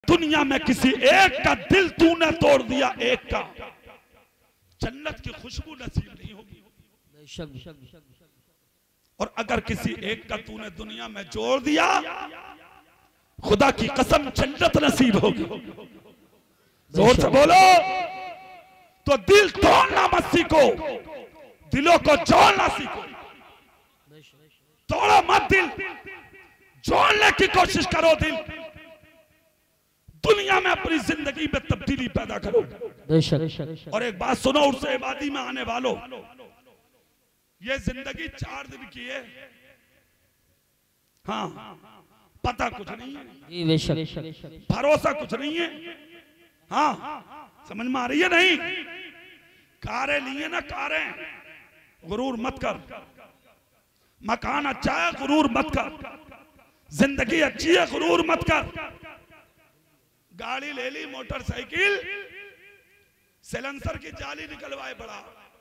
दुनिया में किसी एक का दिल तूने तोड़ दिया, एक का, जन्नत की खुशबू नसीब नहीं होगी। और अगर किसी एक का तूने दुनिया में जोड़ दिया, खुदा की कसम जन्नत नसीब होगी। जोर से बोलो। तो दिल तोड़ना मत सीखो, दिलों को जोड़ना सीखो। तोड़ो मत दिल, जोड़ने की कोशिश करो दिल। दुनिया में अपनी जिंदगी में तब्दीली पैदा करो। और एक बात सुनो, उससे इबादी में आने वालों, ये जिंदगी 4 दिन की है। हाँ, पता कुछ नहीं है, भरोसा कुछ नहीं है। हाँ, समझ में आ रही है नहीं? कारें लिए ना, कारें, गुरूर मत कर। मकान अच्छा है, गुरूर मत कर। जिंदगी अच्छी है, गुरूर मत कर। गाड़ी ले ली, मोटरसाइकिल, साइलेंसर की जाली निकलवाए पड़ा।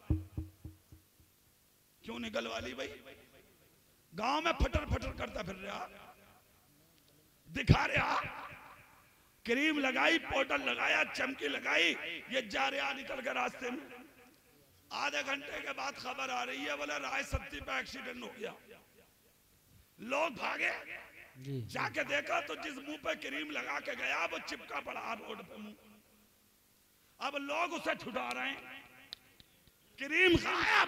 क्यों निकलवा ली भाई? गांव में फटर फटर करता फिर रहा, दिखा रहा, क्रीम लगाई, पाउडर लगाया, चमकी लगाई, ये जा रहा निकल के रास्ते में। आधे घंटे के बाद खबर आ रही है, बोले राय सत्ती पे एक्सीडेंट हो गया। लोग भागे, जाके देखा तो जिस मुंह पे क्रीम लगा के गया वो चिपका पड़ा रोड पे मुंह। अब लोग उसे छुड़ा रहे हैं, क्रीम गायब।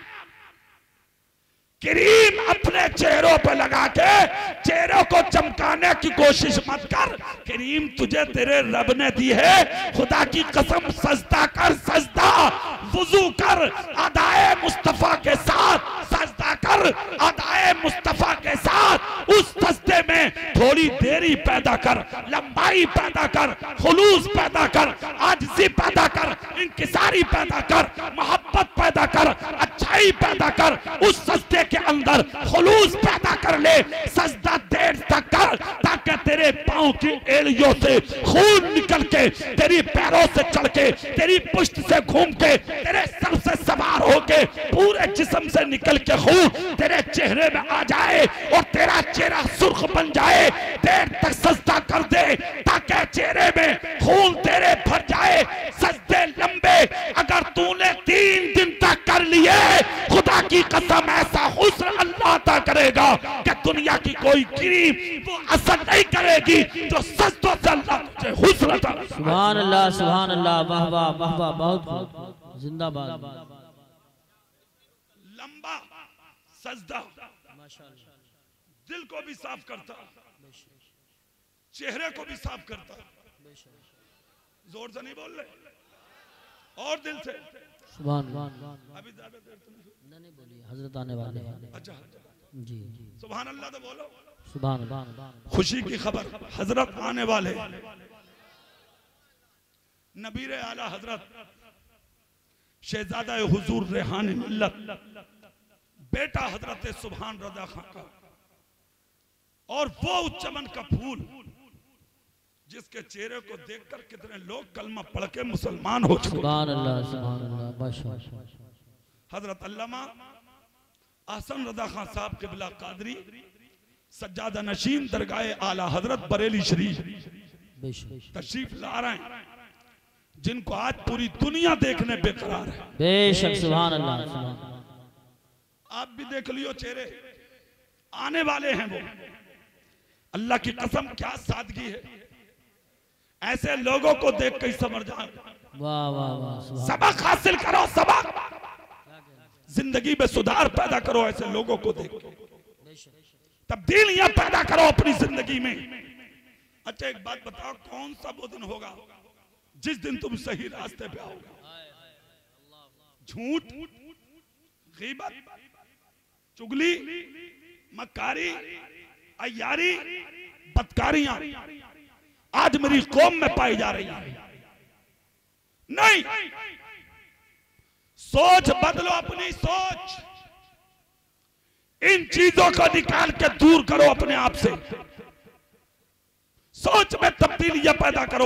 क्रीम अपने चेहरों पे लगा के चेहरों को चमकाने की कोशिश मत कर। क्रीम तुझे तेरे रब ने दी है, खुदा की कसम सजदा कर, सजदा वुजू कर, अदाए मुस्तफा के साथ सजदा कर, अदाए मुस्तफा के साथ। उस सजदे में थोड़ी देरी पैदा कर, लंबाई पैदा कर, खुलूस पैदा कर, आजिज़ी पैदा कर, इंकिसारी पैदा कर, मोहब्बत पैदा कर, अच्छाई पैदा कर। उस सजदे के अंदर खुलूस पैदा कर ले, सजदा देर तक कर, ताकि तेरे पांव की एड़ियों से खून निकल के, तेरी पैरों से चढ़ के, तेरी पुष्ट से घूम के, तेरे सर से सवार होके, पूरे जिस्म से निकल के खून तेरे चेहरे में आ जाए और तेरा चेहरा सुर्ख बन जाए। देर तक सजदा कर दे ताकि चेहरे में खून तेरे भर जाए। सजदे लंबे अगर तूने 3 दिन तक कर लिए, खुदा की कसम ऐसा हुस्न अल्लाह अता करेगा कि दुनिया की कोई क्रीम वो असर नहीं करेगी जो सजदों से अल्लाह तुझे हुस्न अता करेगा। सुभान अल्लाह, सुभान अल्लाह, वाह वाह वाह वाह, बहुत जिंदाबाद। लंबा सजदा दिल को भी साफ करता, चेहरे को भी साफ करता। जोर से नहीं बोल रहे, और दिल से। सुभान अभी ज्यादा देर तो नहीं बोलिए, हजरत आने वाले हैं। अच्छा जी, सुभान अल्लाह तो बोलो। सुभान। खुशी की खबर, हजरत आने वाले। नबीर आला हजरत शहजादा हुजूर रेहान मिल्लत, बेटा हजरत सुभान रजा खां का, और वो चमन का फूल जिसके चेहरे को देखकर कितने लोग कलमा पढ़ के मुसलमान हो चुके। सुभान अल्लाह, सुभान अल्लाह। हजरत अल्लामा ahsan रजा खां साहब क़िबला कादरी सज्जादा नशीन दरगाह आला हजरत बरेली शरीफ तशरीफ ला रहे हैं, जिनको आज पूरी दुनिया देखने बेकरार है। बेशक, सुभान अल्लाह। आप भी देख लियो चेहरे, आने वाले हैं वो। अल्लाह की कसम क्या सादगी है, ऐसे लोगों को देख कर समझ जाओ। वाह वाह वाह, सबक हासिल करो, सबक, जिंदगी में सुधार पैदा करो ऐसे लोगों को देख के, तब्दीलियां पैदा करो अपनी जिंदगी में। अच्छा एक बात बताओ, कौन सा वो दिन होगा जिस दिन तुम सही रास्ते पे आओगे? झूठ, गीबत, चुगली, मक्कारी, अय्यारी, बदकारियां आज मेरी कौम में पाई जा रही है। नहीं, सोच बदलो, अपनी सोच, इन चीजों को निकाल के दूर करो अपने आप से। सोच में तब्दीलियां पैदा करो।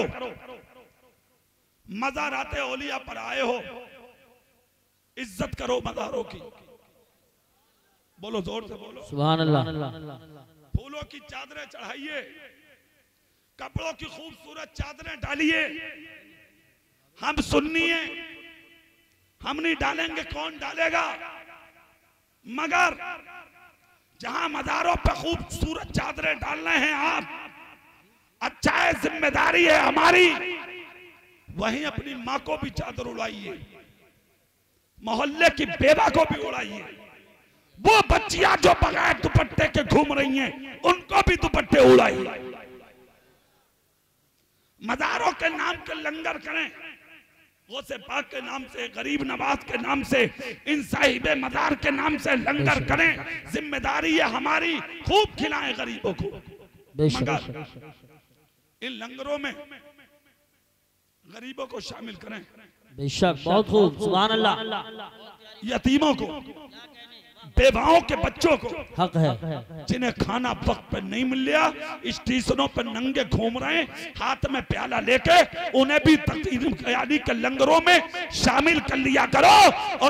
मज़ाराते औलिया पर आए हो, इज्जत करो मज़ारों की। बोलो, जोर से बोलो, सुभान अल्लाह। फूलों की चादरें चढ़ाइए, कपड़ों की खूबसूरत चादरें डालिए। हम सुन्नी हैं, हम नहीं डालेंगे, कौन डालेगा? मगर जहां मज़ारों पे खूबसूरत चादरें डाल रहे हैं आप, अच्छा है, जिम्मेदारी है हमारी, वहीं अपनी माँ को भी चादर उड़ाइए, मोहल्ले की बेवा को भी उड़ाइए। वो बच्चियां जो बगैर दुपट्टे के घूम रही हैं, उनको भी दुपट्टे उड़ाइए। मज़ारों के नाम के लंगर करें, गौसे पाक के नाम से, गरीब नवाज के नाम से, इन साहिबे मज़ार के नाम से लंगर करें। जिम्मेदारी है हमारी, खूब खिलाएं गरीबों को। मगर इन लंगरों में गरीबों को शामिल करें। बेशक, बहुत खूब, सुभान अल्लाह। यतीमों को, बेवाओं के बच्चों को, हक है, जिन्हें खाना वक्त पर नहीं मिल रहा, स्टेशनों पर नंगे घूम रहे हैं हाथ में प्याला लेके, उन्हें भी तकरीम यानी के लंगरों में शामिल कर लिया करो। और